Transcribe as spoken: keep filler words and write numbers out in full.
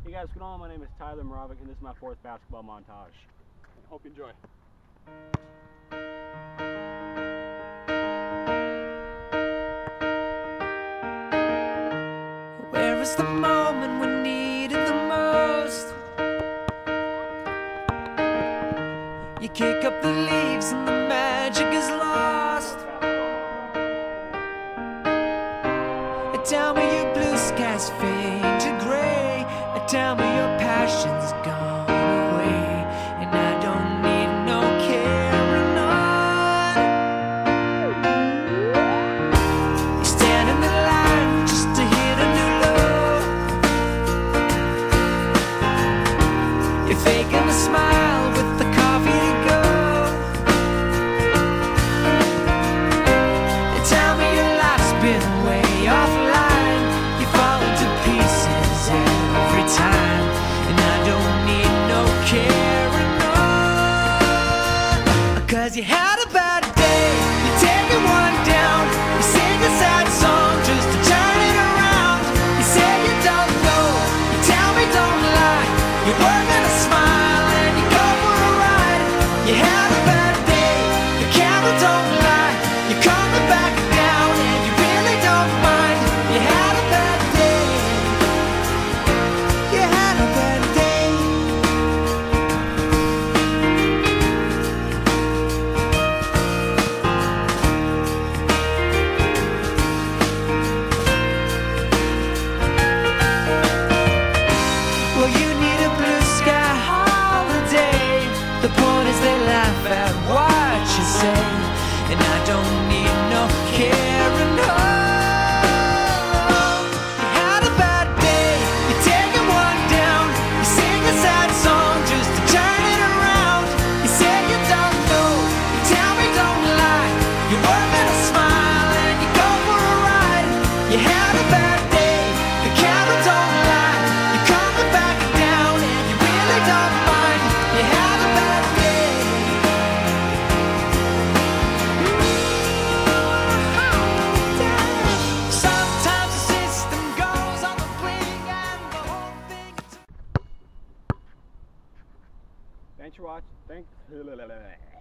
Hey guys, what's going on? My name is Tyler Moravik, and this is my fourth basketball montage. Hope you enjoy. Where is the moment we needed the most? You kick up the leaves and the magic is lost. Tell me your blue skies fade to gray, and tell me your passion's gone away, and I don't need no carrying on. You stand in the line just to hit a new low. You're faking a smile with the coffee to go. And tell me your life's been way offline. Cause you had a bad day, you're taking one down. You sing a sad song just to turn it around. You say you don't know, you tell me don't lie. You're working a smile and you go for a ride. You had a bad day, the camera don't lie. You're coming back down and you really don't mind. You had a bad day, you had a bad day. The point is they laugh at what you say, and I don't need no carrying on. You had a bad day, you're taking one down. You sing a sad song just to turn it around. You say you don't know, you tell me don't lie. You're working a smile and you go for a ride. You had a bad day, the camera don't lie. You're coming back down and you really don't mind. You had a bad day. Sometimes the system goes on the blink and the whole thing. Thanks for watching. Thanks.